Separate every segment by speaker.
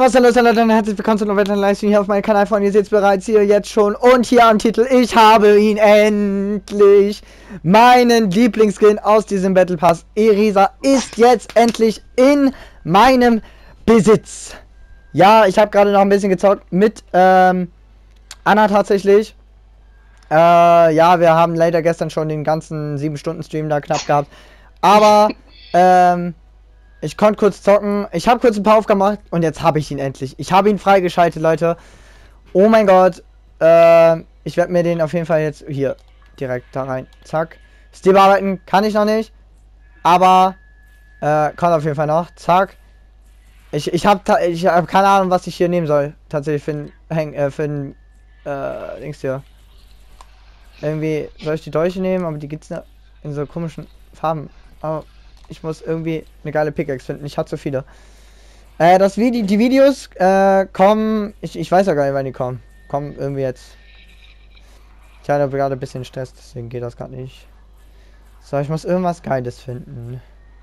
Speaker 1: Was hallo Leute und herzlich willkommen zu einer weiteren Livestream hier auf meinem Kanal von. Ihr seht es bereits hier jetzt schon und hier am Titel. Ich habe ihn endlich. Meinen Lieblingsskin aus diesem Battle Pass. Erisa ist jetzt endlich in meinem Besitz. Ja, ich habe gerade noch ein bisschen gezockt mit Anna tatsächlich. Ja, wir haben leider gestern schon den ganzen 7-Stunden-Stream da knapp gehabt. Aber ich konnte kurz zocken. Ich habe kurz ein paar Aufgaben gemacht und jetzt habe ich ihn endlich. Ich habe ihn freigeschaltet, Leute. Oh mein Gott. Ich werde mir den auf jeden Fall jetzt hier direkt da rein. Zack. Stil bearbeiten kann ich noch nicht. Aber kommt auf jeden Fall noch. Zack. Ich habe keine Ahnung, was ich hier nehmen soll. Tatsächlich für ein Dings hier. Irgendwie soll ich die Dolche nehmen, aber die gibt's in so komischen Farben. Aber ich muss irgendwie eine geile Pickaxe finden. Ich hatte so viele. Die Videos kommen. Ich weiß ja gar nicht, wann die kommen. Kommen irgendwie jetzt. Ich habe gerade ein bisschen Stress, deswegen geht das gerade nicht. So, ich muss irgendwas Geiles finden.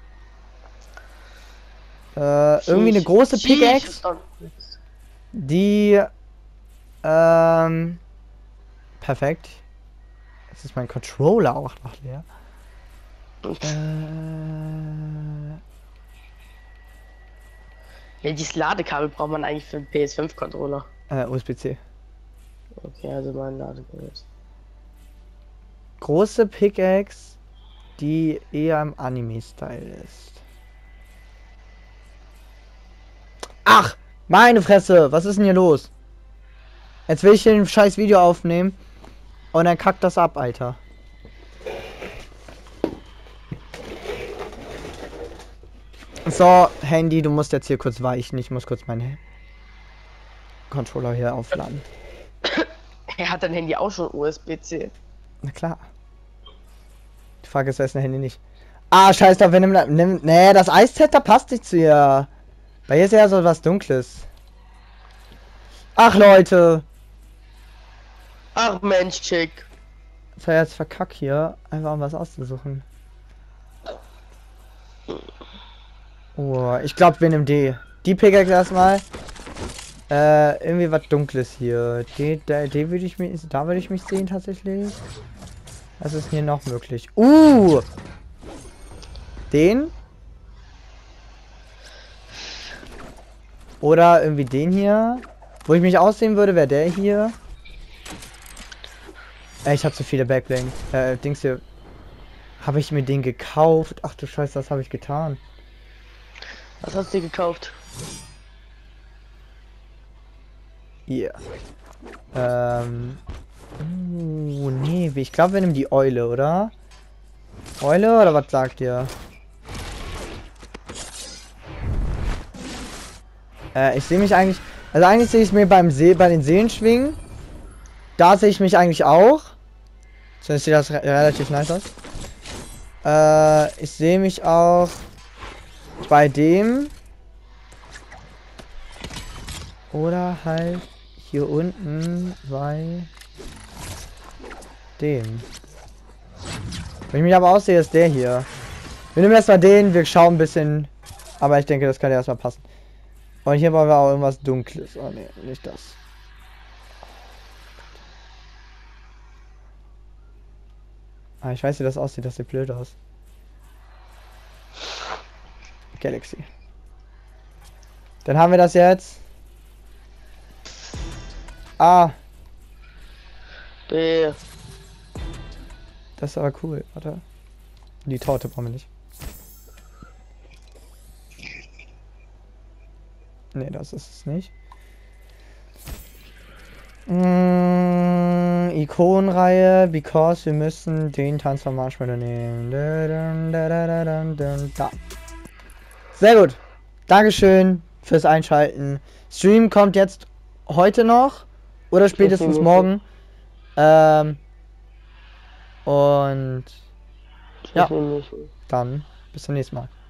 Speaker 1: Irgendwie eine große Pickaxe. Die. Perfekt. Jetzt ist mein Controller auch noch leer.
Speaker 2: Welches Ladekabel braucht man eigentlich für einen PS5-Controller?
Speaker 1: USB-C.
Speaker 2: Okay, also mein Ladekabel.
Speaker 1: Große Pickaxe, die eher im Anime-Style ist. Ach, meine Fresse, was ist denn hier los? Jetzt will ich hier ein scheiß Video aufnehmen und dann kackt das ab, Alter. So, Handy, du musst jetzt hier kurz weichen. Ich muss kurz meinen Controller hier aufladen.
Speaker 2: Er hat dein Handy auch schon USB-C.
Speaker 1: Na klar. Die Frage ist, wer ist ein Handy nicht? Ah, scheiß drauf, nimm. Nee, das Eiszett, passt nicht zu ihr. Bei ihr ist ja so was Dunkles. Ach, Leute.
Speaker 2: Ach, Mensch, Chick.
Speaker 1: Das war jetzt verkackt hier, einfach um was auszusuchen. Oh, ich glaube, wir nehmen die. Die Pickaxe erstmal. Irgendwie was Dunkles hier. Da würde ich mich sehen tatsächlich. Was ist hier noch möglich? Den? Oder irgendwie den hier. Wo ich mich aussehen würde, wäre der hier. Ich habe zu viele Backbling. Dings hier. Habe ich mir den gekauft? Ach du Scheiße, das habe ich getan.
Speaker 2: Was hast du gekauft?
Speaker 1: Hier. Nee, ich glaube, wir nehmen die Eule, oder? Eule, oder was sagt ihr? Ich sehe mich eigentlich... Also eigentlich sehe ich mir bei den Seelenschwingen. Da sehe ich mich eigentlich auch. Zumindest sieht das relativ nice aus. Ich sehe mich auch bei dem. Oder halt hier unten bei dem. Wenn ich mich aber aussehe, ist der hier. Wir nehmen erstmal den, wir schauen ein bisschen. Aber ich denke, das kann ja erstmal passen. Und hier brauchen wir auch irgendwas Dunkles. Oh ne, nicht das. Ah, ich weiß, wie das aussieht, das sieht blöd aus. Galaxy. Dann haben wir das jetzt. Ah.
Speaker 2: B.
Speaker 1: Das ist aber cool, warte. Die Torte brauchen wir nicht. Ne, das ist es nicht. Ikonenreihe, because wir müssen den Tanz von Marshmallow nehmen. Da. Sehr gut. Dankeschön fürs Einschalten. Stream kommt jetzt heute noch oder spätestens morgen. Und ja, dann bis zum nächsten Mal.